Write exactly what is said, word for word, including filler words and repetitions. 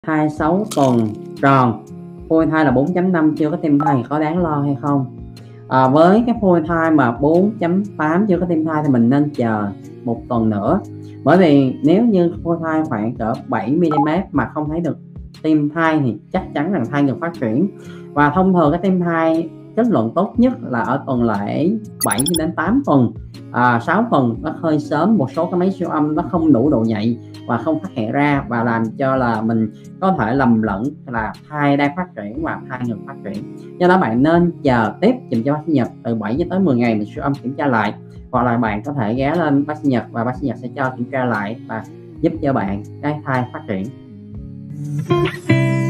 Thai sáu tuần tròn, phôi thai là bốn chấm năm chưa có tim thai có đáng lo hay không? À, với cái phôi thai mà bốn chấm tám chưa có tim thai thì mình nên chờ một tuần nữa, bởi vì nếu như phôi thai khoảng cỡ bảy mi li mét mà không thấy được tim thai thì chắc chắn rằng thai ngừng phát triển. Và thông thường cái tim thai kết luận tốt nhất là ở tuần lễ bảy đến tám tuần. À, sáu tuần nó hơi sớm, một số cái máy siêu âm nó không đủ độ nhạy và không phát hiện ra, và làm cho là mình có thể lầm lẫn là thai đang phát triển và thai ngừng phát triển. Do đó bạn nên chờ tiếp dùm cho bác sĩ Nhật từ bảy tới mười ngày mình siêu âm kiểm tra lại, hoặc là bạn có thể ghé lên bác sĩ Nhật và bác sĩ Nhật sẽ cho kiểm tra lại và giúp cho bạn cái thai phát triển.